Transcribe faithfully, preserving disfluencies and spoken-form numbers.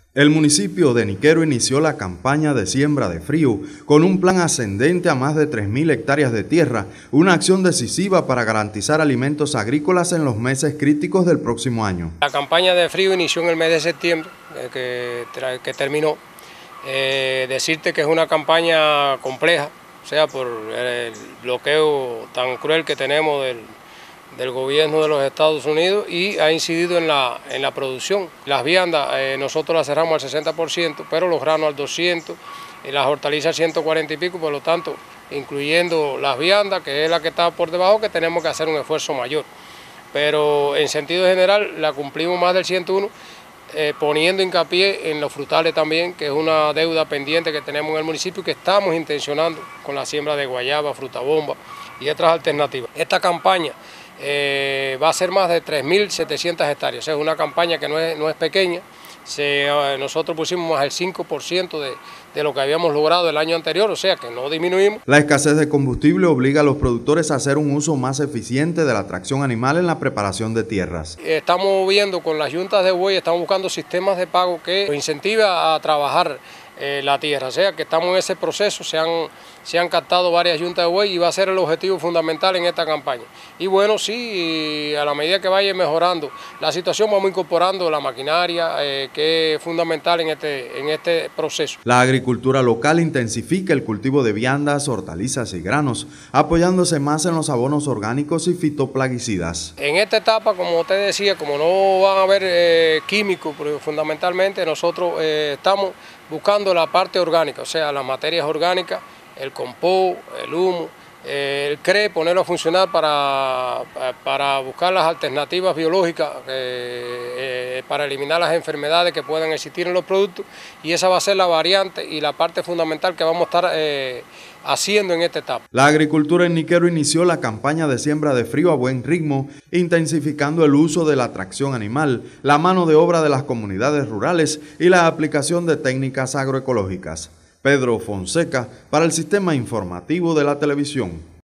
El municipio de Niquero inició la campaña de siembra de frío con un plan ascendente a más de tres mil hectáreas de tierra, una acción decisiva para garantizar alimentos agrícolas en los meses críticos del próximo año. La campaña de frío inició en el mes de septiembre, eh, que, que terminó. Eh, decirte que es una campaña compleja, o sea, por el bloqueo tan cruel que tenemos del, del gobierno de los Estados Unidos, y ha incidido en la, en la producción. Las viandas eh, nosotros las cerramos al sesenta por ciento, pero los granos al doscientos por ciento, y las hortalizas al ciento cuarenta y pico, por lo tanto, incluyendo las viandas, que es la que está por debajo, que tenemos que hacer un esfuerzo mayor. Pero en sentido general la cumplimos más del ciento uno, eh, poniendo hincapié en los frutales también, que es una deuda pendiente que tenemos en el municipio, que estamos intencionando con la siembra de guayaba, fruta bomba y otras alternativas. Esta campaña eh, va a ser más de tres mil setecientas hectáreas, o sea, es una campaña que no es, no es pequeña. Se, nosotros pusimos más del cinco por ciento de, de lo que habíamos logrado el año anterior, o sea que no disminuimos. La escasez de combustible obliga a los productores a hacer un uso más eficiente de la tracción animal en la preparación de tierras. Estamos viendo con las yuntas de buey, estamos buscando sistemas de pago que nos incentiva a trabajar eh, la tierra, o sea que estamos en ese proceso, se han, se han captado varias yuntas de buey y va a ser el objetivo fundamental en esta campaña. Y bueno, sí, a la medida que vaya mejorando la situación, vamos incorporando la maquinaria, eh, que es fundamental en este, en este proceso. La agricultura local intensifica el cultivo de viandas, hortalizas y granos, apoyándose más en los abonos orgánicos y fitoplaguicidas. En esta etapa, como usted decía, como no van a haber eh, químicos, pero fundamentalmente nosotros eh, estamos buscando la parte orgánica, o sea, las materias orgánicas, el compost, el humo, el C R E, ponerlo a funcionar para, para buscar las alternativas biológicas, eh, para eliminar las enfermedades que puedan existir en los productos, y esa va a ser la variante y la parte fundamental que vamos a estar eh, haciendo en esta etapa. La agricultura en Niquero inició la campaña de siembra de frío a buen ritmo, intensificando el uso de la tracción animal, la mano de obra de las comunidades rurales y la aplicación de técnicas agroecológicas. Pedro Fonseca, para el Sistema Informativo de la Televisión.